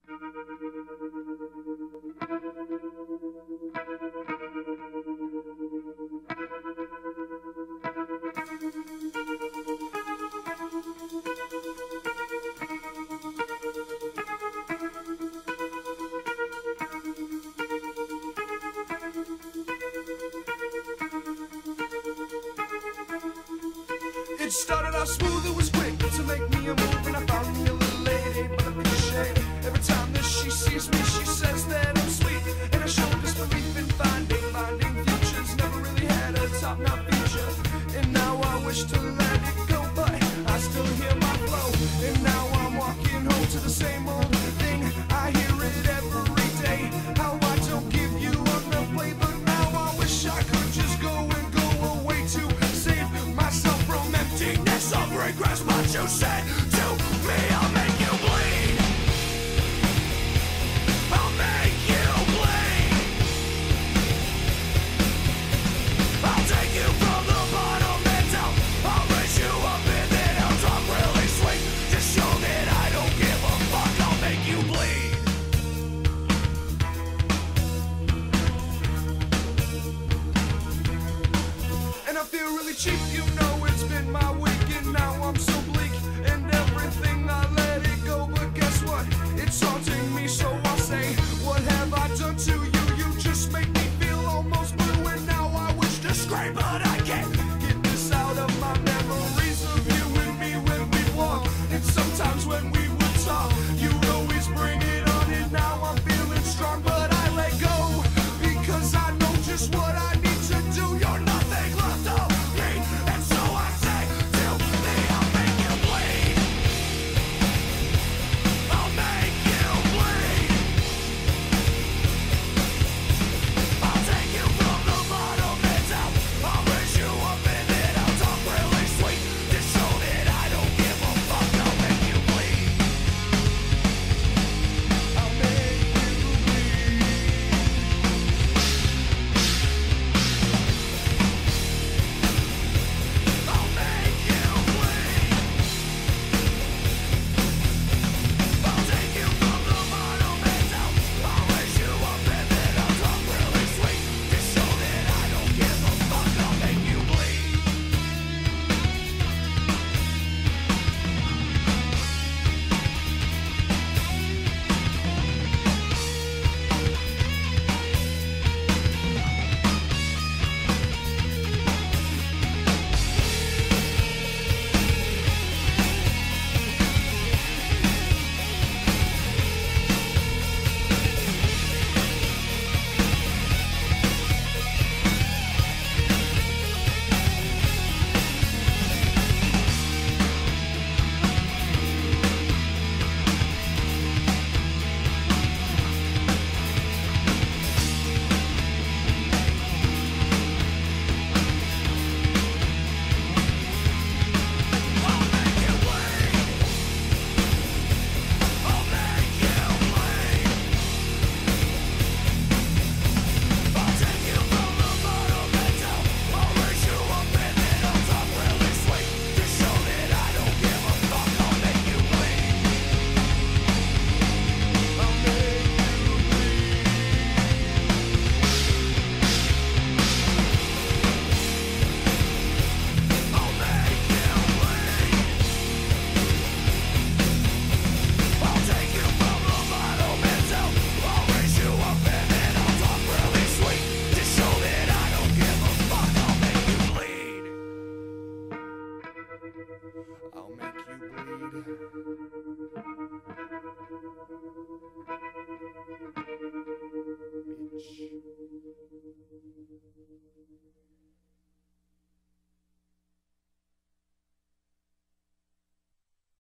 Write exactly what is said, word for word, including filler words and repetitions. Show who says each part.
Speaker 1: It started out smooth, it was quick to make me a move, and I found me a little lady, but I'm shade. Every time that she sees me, she says that I'm sweet, and I show disbelief in finding, finding futures. Never really had a top-notch feature, and now I wish to let it go, but I still hear my flow. And now I'm walking home to the same old thing. I hear it every day, how I don't give you enough play, but now I wish I could just go and go away to save myself from emptiness of regrets. What you said to me, I'll make you bleed. I'll make you bleed. I'll take you from the bottom and down. I'll raise you up and then I'll talk really sweet. Just show that I don't give a fuck. I'll make you bleed. And I feel really cheap, you know, it's been my week, and now I'm so bleak, and everything I let it go, but guess what? It's haunting me, so I'll say, what have I done to you? You just make me feel almost blue, and now I wish to scream, but I can't get this out of my memories of you and me when we walk, and sometimes when we would talk, you'd always bring it on, and now I'm feeling strong, but I let go, because I know just what I need to do. You're nothing left of me, and so I say to me, I'll make you bleed. I'll make you bleed. I'll take you from the bottom and down. I'll raise you up and then I'll talk really sweet to show that I don't give a fuck. I'll make you bleed. I'll make you bleed. I'll make you bleed. I'll take you from the bottom and down. I'll raise you up and then I'll talk really sweet to show that I don't give a fuck. I'll make you bleed. I'll make you bleed. I'll make you bleed. I'll take you from the bottom and down. I'll raise you up and then I'll talk really sweet to show that I don't give a fuck. I'll make you bleed. I'll make you bleed. I'll make you bleed. I'll take you from the bottom and down. I'll raise you up and then I'll talk really sweet to show that I don't give a fuck. I'll make you bleed. I'll make you bleed.